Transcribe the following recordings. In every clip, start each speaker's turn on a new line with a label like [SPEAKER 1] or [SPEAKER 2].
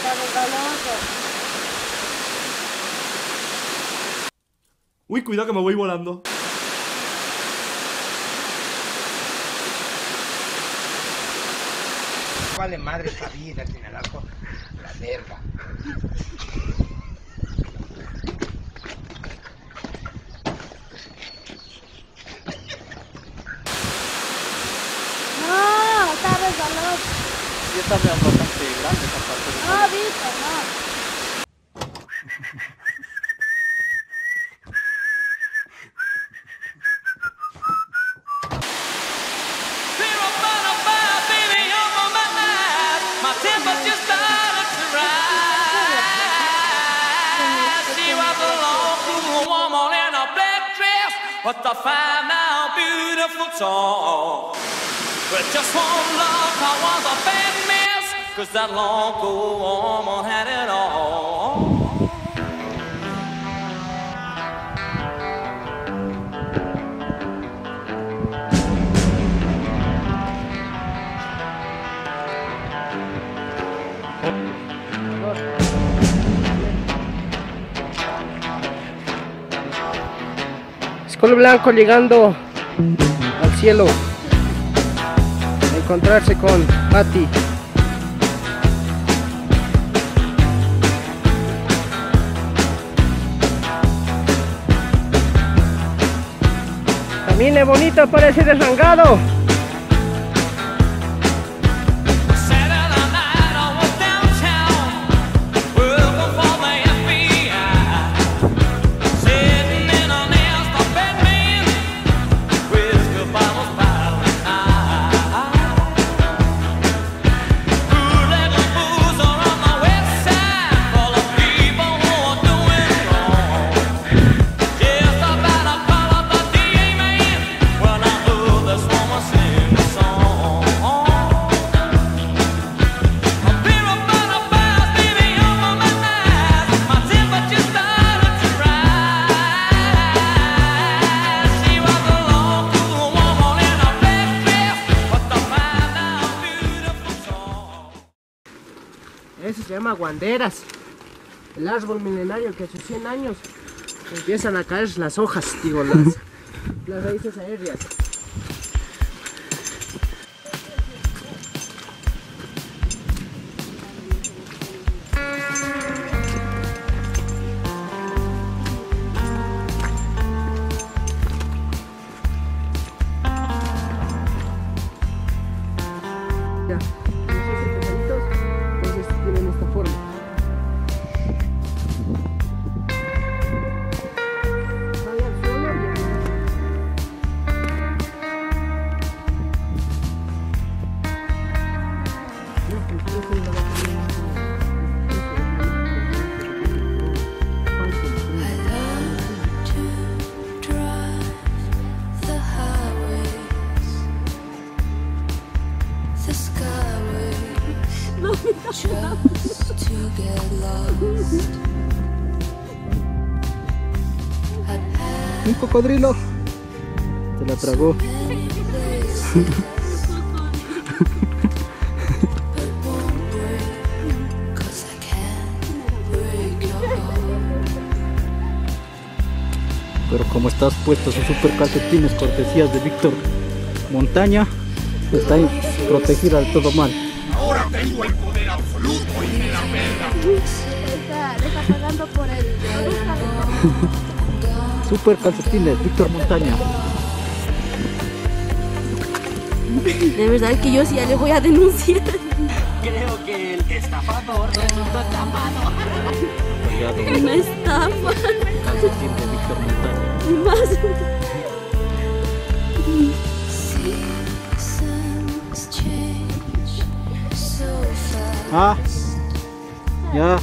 [SPEAKER 1] Uy, cuidado que me voy volando.
[SPEAKER 2] Vale madre esta vida sin el arco, la verga.
[SPEAKER 3] No, está resbalado.
[SPEAKER 4] Sí está bastante grande esa parte de
[SPEAKER 3] No, Víctor, no.
[SPEAKER 5] What the fine now beautiful song. But just one love, I was a bad mess, 'cause that long ago woman had it all.
[SPEAKER 2] Skull Blanco llegando al cielo a encontrarse con Patty. Camine bonito, parece desrangado. Eso se llama guanderas, el árbol milenario que hace 100 años empiezan a caer las hojas, digo, las raíces aéreas. Ya. Tienen esta forma. Sale al suelo y un cocodrilo se la tragó.
[SPEAKER 4] Pero como estás puesto sus super calcetines cortesías de Víctor Montaña, está ahí protegida de todo mal.
[SPEAKER 6] Ahora tengo el poder absoluto y me la verga.
[SPEAKER 3] Está pagando por él.
[SPEAKER 4] Super calcetines, Víctor Montaña.
[SPEAKER 3] De verdad que yo sí ya le voy a denunciar.
[SPEAKER 5] Creo que el estafador resultó atrapado.
[SPEAKER 3] Una estafa.
[SPEAKER 4] Calcetín de Víctor Montaña.
[SPEAKER 3] Más.
[SPEAKER 4] Ah, ya.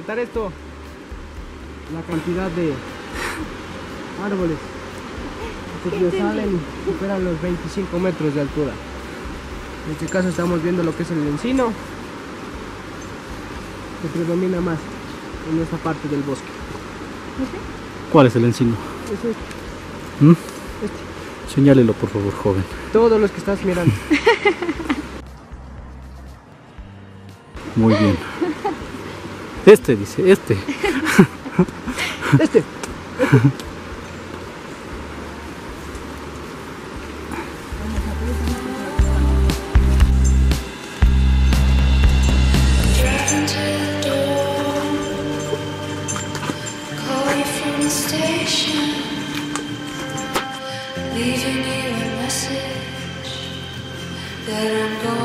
[SPEAKER 2] resaltar esto, la cantidad de árboles que salen superan los 25 metros de altura. En este caso estamos viendo lo que es el encino, que predomina más en esta parte del bosque.
[SPEAKER 4] ¿Cuál es el encino?
[SPEAKER 2] Es este.
[SPEAKER 4] Señálelo por favor, joven.
[SPEAKER 2] Todos los que estás mirando.
[SPEAKER 4] Muy bien. Este dice, este.
[SPEAKER 2] Este.
[SPEAKER 1] Driving to the door, call you from the station, leaving you a message that I'm going